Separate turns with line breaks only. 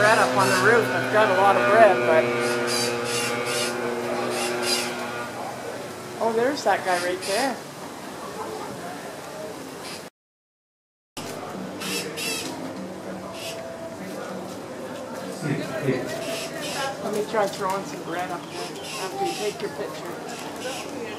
bread up on the roof. I've got a lot of bread, but... Oh, there's that guy right there. Let me try throwing some bread up there after you take your picture.